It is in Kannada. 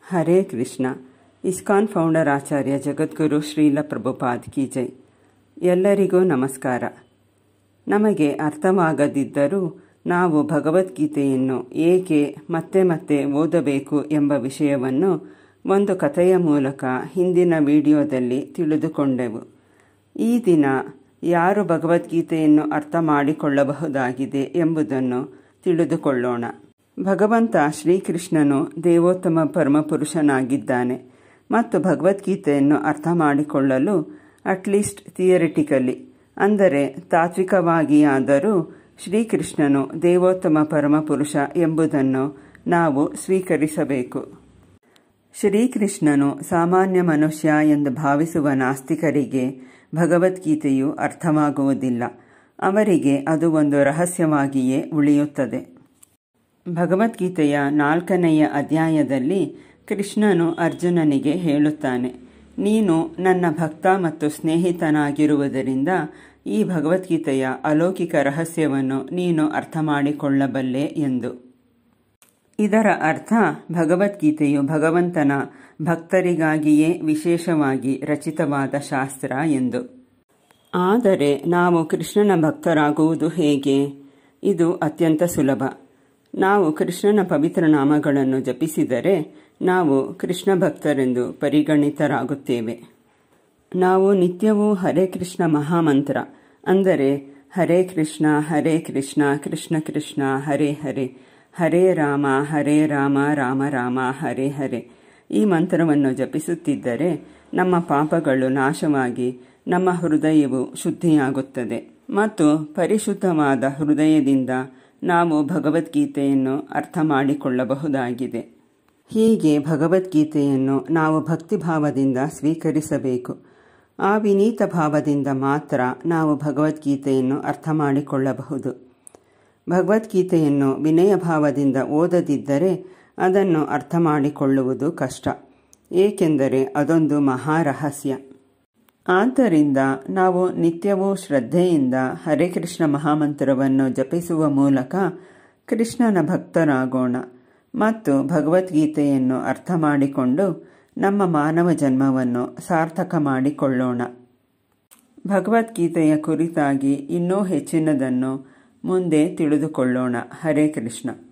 ಹರೇ ಕೃಷ್ಣ. ಇಸ್ಕಾನ್ ಫೌಂಡರ್ ಆಚಾರ್ಯ ಜಗದ್ಗುರು ಶ್ರೀಲ ಪ್ರಭುಪಾದ್ ಕಿ ಜೈ. ಎಲ್ಲರಿಗೂ ನಮಸ್ಕಾರ. ನಮಗೆ ಅರ್ಥವಾಗದಿದ್ದರೂ ನಾವು ಭಗವದ್ಗೀತೆಯನ್ನು ಏಕೆ ಮತ್ತೆ ಮತ್ತೆ ಓದಬೇಕು ಎಂಬ ವಿಷಯವನ್ನು ಒಂದು ಕಥೆಯ ಮೂಲಕ ಹಿಂದಿನ ವಿಡಿಯೋದಲ್ಲಿ ತಿಳಿದುಕೊಂಡೆವು. ಈ ದಿನ ಯಾರು ಭಗವದ್ಗೀತೆಯನ್ನು ಅರ್ಥ ಮಾಡಿಕೊಳ್ಳಬಹುದಾಗಿದೆ ಎಂಬುದನ್ನು ತಿಳಿದುಕೊಳ್ಳೋಣ. ಭಗವಂತ ಶ್ರೀಕೃಷ್ಣನು ದೇವೋತ್ತಮ ಪರಮಪುರುಷನಾಗಿದ್ದಾನೆ ಮತ್ತು ಭಗವದ್ಗೀತೆಯನ್ನು ಅರ್ಥ ಮಾಡಿಕೊಳ್ಳಲು ಅಟ್ಲೀಸ್ಟ್ ಥಿಯರಿಟಿಕಲಿ ಅಂದರೆ ತಾತ್ವಿಕವಾಗಿಯಾದರೂ ಶ್ರೀಕೃಷ್ಣನು ದೇವೋತ್ತಮ ಪರಮಪುರುಷ ಎಂಬುದನ್ನು ನಾವು ಸ್ವೀಕರಿಸಬೇಕು. ಶ್ರೀಕೃಷ್ಣನು ಸಾಮಾನ್ಯ ಮನುಷ್ಯ ಎಂದು ಭಾವಿಸುವ ನಾಸ್ತಿಕರಿಗೆ ಭಗವದ್ಗೀತೆಯು ಅರ್ಥವಾಗುವುದಿಲ್ಲ. ಅವರಿಗೆ ಅದು ಒಂದು ರಹಸ್ಯವಾಗಿಯೇ ಉಳಿಯುತ್ತದೆ. ಭಗವದ್ಗೀತೆಯ 4ನೆಯ ಅಧ್ಯಾಯದಲ್ಲಿ ಕೃಷ್ಣನು ಅರ್ಜುನನಿಗೆ ಹೇಳುತ್ತಾನೆ, ನೀನು ನನ್ನ ಭಕ್ತ ಮತ್ತು ಸ್ನೇಹಿತನಾಗಿರುವುದರಿಂದ ಈ ಭಗವದ್ಗೀತೆಯ ಅಲೌಕಿಕ ರಹಸ್ಯವನ್ನು ನೀನು ಅರ್ಥ ಮಾಡಿಕೊಳ್ಳಬಲ್ಲೆ ಎಂದು. ಇದರ ಅರ್ಥ ಭಗವದ್ಗೀತೆಯು ಭಗವಂತನ ಭಕ್ತರಿಗಾಗಿಯೇ ವಿಶೇಷವಾಗಿ ರಚಿತವಾದ ಶಾಸ್ತ್ರ ಎಂದು. ಆದರೆ ನಾವು ಕೃಷ್ಣನ ಭಕ್ತರಾಗುವುದು ಹೇಗೆ? ಇದು ಅತ್ಯಂತ ಸುಲಭ. ನಾವು ಕೃಷ್ಣನ ಪವಿತ್ರ ನಾಮಗಳನ್ನು ಜಪಿಸಿದರೆ ನಾವು ಕೃಷ್ಣ ಭಕ್ತರೆಂದು ಪರಿಗಣಿತರಾಗುತ್ತೇವೆ. ನಾವು ನಿತ್ಯವೂ ಹರೇ ಕೃಷ್ಣ ಮಹಾಮಂತ್ರ ಅಂದರೆ ಹರೇ ಕೃಷ್ಣ ಕೃಷ್ಣ ಕೃಷ್ಣ ಹರೇ ಹರೇ, ಹರೇ ರಾಮ ರಾಮ ರಾಮ ಹರೇ ಹರೇ ಈ ಮಂತ್ರವನ್ನು ಜಪಿಸುತ್ತಿದ್ದರೆ ನಮ್ಮ ಪಾಪಗಳು ನಾಶವಾಗಿ ನಮ್ಮ ಹೃದಯವು ಶುದ್ಧಿಯಾಗುತ್ತದೆ ಮತ್ತು ಪರಿಶುದ್ಧವಾದ ಹೃದಯದಿಂದ ನಾವು ಭಗವದ್ಗೀತೆಯನ್ನು ಅರ್ಥ ಮಾಡಿಕೊಳ್ಳಬಹುದಾಗಿದೆ. ಹೀಗೆ ಭಗವದ್ಗೀತೆಯನ್ನು ನಾವು ಭಕ್ತಿಭಾವದಿಂದ ಸ್ವೀಕರಿಸಬೇಕು. ಆ ವಿನೀತ ಭಾವದಿಂದ ಮಾತ್ರ ನಾವು ಭಗವದ್ಗೀತೆಯನ್ನು ಅರ್ಥ ಮಾಡಿಕೊಳ್ಳಬಹುದು. ಭಗವದ್ಗೀತೆಯನ್ನು ವಿನಯ ಭಾವದಿಂದ ಓದದಿದ್ದರೆ ಅದನ್ನು ಅರ್ಥ ಮಾಡಿಕೊಳ್ಳುವುದು ಕಷ್ಟ, ಏಕೆಂದರೆ ಅದೊಂದು ಮಹಾರಹಸ್ಯ. ಆದ್ದರಿಂದ ನಾವು ನಿತ್ಯವೂ ಶ್ರದ್ಧೆಯಿಂದ ಹರೇ ಕೃಷ್ಣ ಮಹಾಮಂತ್ರವನ್ನು ಜಪಿಸುವ ಮೂಲಕ ಕೃಷ್ಣನ ಭಕ್ತರಾಗೋಣ ಮತ್ತು ಭಗವದ್ಗೀತೆಯನ್ನು ಅರ್ಥ ಮಾಡಿಕೊಂಡು ನಮ್ಮ ಮಾನವ ಜನ್ಮವನ್ನು ಸಾರ್ಥಕ ಮಾಡಿಕೊಳ್ಳೋಣ. ಭಗವದ್ಗೀತೆಯ ಕುರಿತಾಗಿ ಇನ್ನೂ ಹೆಚ್ಚಿನದನ್ನು ಮುಂದೆ ತಿಳಿದುಕೊಳ್ಳೋಣ. ಹರೇ ಕೃಷ್ಣ.